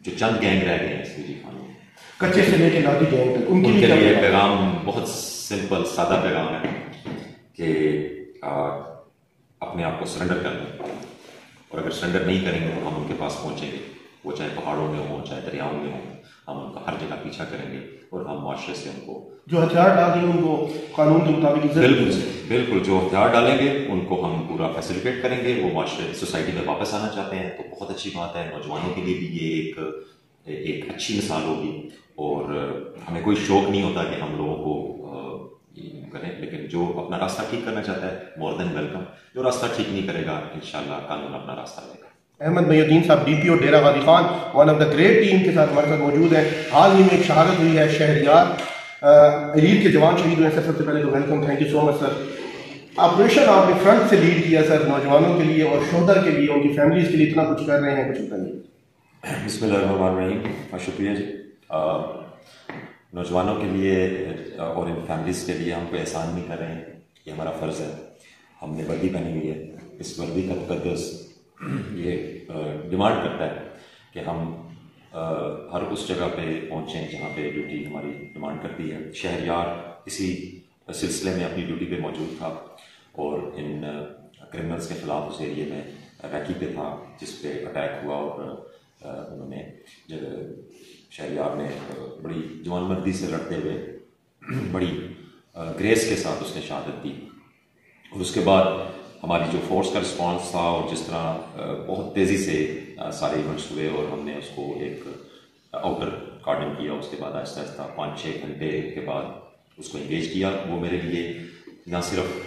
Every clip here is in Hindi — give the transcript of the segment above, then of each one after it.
जो चंद गैंग रह गए हैं एसपीजी खानों कच्चे से लेके लाठी गैंग तक, उनके लिए पैगाम बहुत सिंपल सादा पैगाम है कि अपने आप को सरेंडर कर लें, और अगर सरेंडर नहीं करेंगे तो हम उनके पास पहुंचेंगे, वो चाहे पहाड़ों में हो चाहे दरियाओं में हो, हम उनका हर जगह पीछा करेंगे और हम माशरे से उनको जो हथियार डालेंगे उनको कानून के मुताबिक बिल्कुल जो हथियार डालेंगे उनको हम पूरा फैसिलिटेट करेंगे। वो माशरे सोसाइटी में वापस आना चाहते हैं तो बहुत अच्छी बात है, नौजवानों के लिए भी ये एक अच्छी मिसाल होगी। और हमें कोई शौक नहीं होता कि हम लोगों को करें, लेकिन जो अपना रास्ता ठीक करना चाहता है मोर देन वेलकम। जो रास्ता ठीक नहीं करेगा इंशाल्लाह कानून अपना रास्ता लेगा। Ahmad Mohiuddin sahab DPO Dera Ghazi Khan one of the great team के साथ हमारे साथ मौजूद है। हाल ही में एक शहादत हुई है शहरियार एलीट के जवान शहीद हुए सर। सबसे पहले तो welcome, thank you so much sir. Operation आपने फ्रंट से लीड किया सर, नौजवानों के लिए और शोहदा के लिए, उनकी फैमिलीज के लिए इतना कुछ कर रहे हैं, कुछ बताइए। बिस्मिल्लाहिर्रहमानिर्रहीम, शुक्रिया जी। नौजवानों के लिए और इन फैमिलीज़ के लिए हम कोई एहसान नहीं कर रहे हैं, ये हमारा फ़र्ज़ है। हमने वर्दी पहनी हुई है, इस वर्दी का तकद्दुस ये डिमांड करता है कि हम हर उस जगह पे पहुँचें जहाँ पे ड्यूटी हमारी डिमांड करती है। शहरयार इसी सिलसिले में अपनी ड्यूटी पे मौजूद था और इन क्रिमिनल्स के ख़िलाफ़ उस एरिए में रैकी पे था जिस पे अटैक हुआ, और उन्होंने शहरयार ने बड़ी जवानमर्दी से लड़ते हुए बड़ी ग्रेस के साथ उसने शहादत दी। और उसके बाद हमारी जो फोर्स का रिस्पांस था और जिस तरह बहुत तेज़ी से सारे इवेंट्स हुए और हमने उसको एक आउटर कार्डन किया, उसके बाद आहिस्ता आहिस्ता 5-6 घंटे के बाद उसको इंगेज किया। वो मेरे लिए ना सिर्फ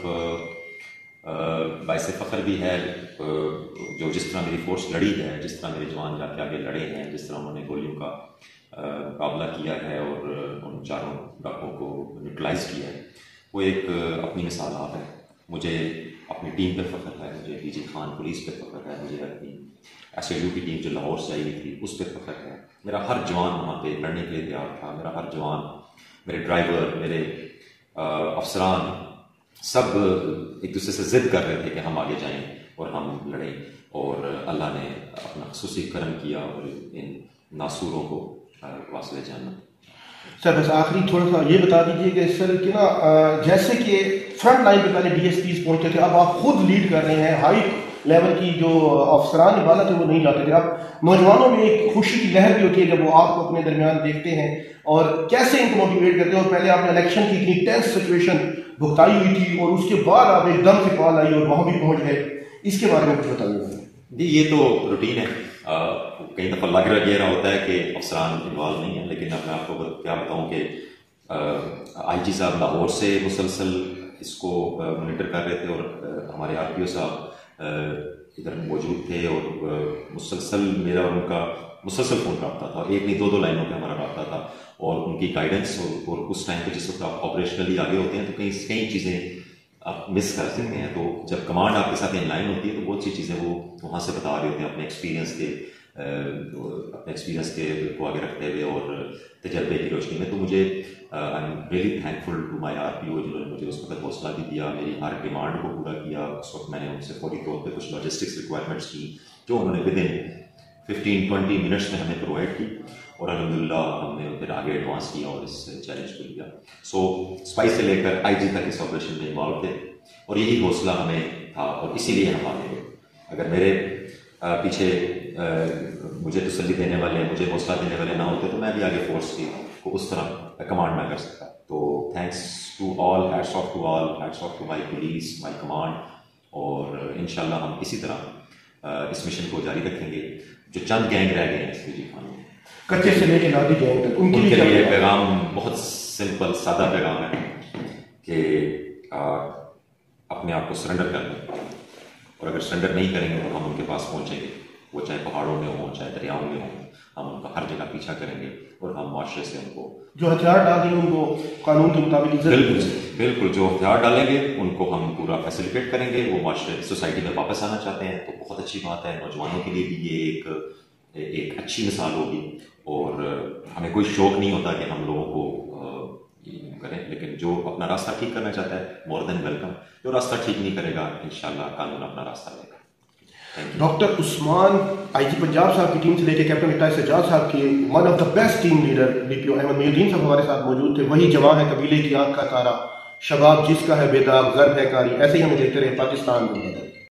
बाइसे फ़ख्र भी है, जो जिस तरह मेरी फोर्स लड़ी है, जिस तरह मेरे जवान जाके आगे लड़े हैं, जिस तरह उन्होंने गोलियों का मुकाबला किया है और उन चारों डाकों को न्यूट्रलाइज किया है, वो एक अपनी मिसाल आप है। मुझे अपनी टीम पे फ़ख्र है, मुझे पीजी खान पुलिस पे फ़ख्र है, मुझे अपनी एसएयू की टीम जो लाहौर से आई हुई थी उस पर फ़ख्र है। मेरा हर जवान वहाँ पे लड़ने के लिए तैयार था, मेरा हर जवान, मेरे ड्राइवर, मेरे अफसरान सब एक दूसरे से ज़िद कर रहे थे कि हम आगे जाएं और हम लड़ें, और अल्लाह ने अपना खुसूसी करम किया और इन नासूरों को वास्ते जाना। सर बस आखिरी थोड़ा सा ये बता दीजिए कि सर कि ना जैसे कि फ्रंट लाइन पे पहले डीएसपीज पहुंचते थे, अब आप खुद लीड कर रहे हैं, हाई लेवल की जो अफसरान इबादत है वो नहीं जाते थे। अब नौजवानों में एक खुशी की लहर भी होती है जब वो आपको अपने दरमियान देखते हैं, और कैसे इनको मोटिवेट करते हैं। और पहले आपने इलेक्शन की इतनी टेंस सिचुएशन भुगताई हुई थी और उसके बाद आप एकदम से कॉल आई और वहां भी पहुंच गए, इसके बारे में कुछ बताइए। जी ये तो रूटीन है, कई दफ़ा लग रहा होता है कि अफसरान इन्वॉल्व नहीं है, लेकिन अब मैं आपको क्या बताऊं कि आईजी साहब लाहौर से मुसलसल इसको मॉनिटर कर रहे थे और हमारे आरपीओ साहब इधर मौजूद थे, और मुसलसल मेरा और उनका मुसलसल फ़ोन रब्ता था, एक नहीं 2-2 लाइनों पे हमारा रब्ता था। और उनकी गाइडेंस और उस टाइम पे जिस वक्त आप ऑपरेशनली आगे होते हैं तो कई चीज़ें आप मिस कर सकते हैं। तो जब कमांड आपके साथ इन लाइन होती है तो बहुत सी चीज़ें वो वहाँ से बता रहे होते हैं अपने एक्सपीरियंस के को आगे रखते हुए और तजर्बे की रोशनी में। तो मुझे I am really thankful to my RPO जिन्होंने मुझे उस वक्त हौसला भी दिया, मेरी हर डिमांड को पूरा किया। उस वक्त मैंने उनसे फौरी तौर पर कुछ लॉजिस्टिक्स रिक्वायरमेंट्स की जो उन्होंने विद इन 15-20 मिनट्स में हमें प्रोवाइड की, और अल्हम्दुलिल्लाह हमने फिर आगे एडवांस किया और इस चैलेंज को लिया। सो स्पाइस से लेकर आईजी तक इस ऑपरेशन में इन्वॉल्व थे और यही हौसला हमें था और इसीलिए हम आगे गए। अगर मेरे पीछे मुझे तसल्ली देने वाले, मुझे हौसला देने वाले ना होते तो मैं भी आगे फोर्स को उस तरह कमांड ना कर सकता। तो thanks to all, hats off to all, hats off to my police, my command, और इंशाल्लाह हम इसी तरह इस मिशन को जारी रखेंगे। जो चंद गैंग रह गए हैं एसपीजी खानों कच्चे से लेके लाठी गैंग तक, उनके लिए पैगाम बहुत सिंपल सादा पैगाम है कि अपने आप को सरेंडर कर लें, और अगर सरेंडर नहीं करेंगे तो हम उनके पास पहुंचेंगे, वो चाहे पहाड़ों में हो चाहे दरियाओं में हो, हम उनका हर जगह पीछा करेंगे और हम माशरे से उनको जो हथियार डालेंगे उनको कानून के मुताबिक बिल्कुल जो हथियार डालेंगे उनको हम पूरा फैसिलिटेट करेंगे। वो माशरे सोसाइटी में वापस आना चाहते हैं तो बहुत अच्छी बात है। नौजवानों के लिए भी ये एक अच्छी मिसाल होगी, और हमें कोई शौक नहीं होता कि हम लोगों को करें, लेकिन जो अपना रास्ता ठीक करना चाहता है मोर देन वेलकम। जो रास्ता ठीक नहीं करेगा इंशाल्लाह कानून अपना रास्ता लेगा। डॉक्टर उस्मान आईजी पंजाब साहब की टीम से लेकर कैप्टन इकतार सज्जाद साहब की one of the best team leader DPO Ahmad Mohiuddin sahab हमारे साथ मौजूद थे। वही जवां है कबीले की आंख का तारा, शबाब जिसका है बेदाग, गर्व है कारी। ऐसे ही हमें देखते रहे पाकिस्तान में।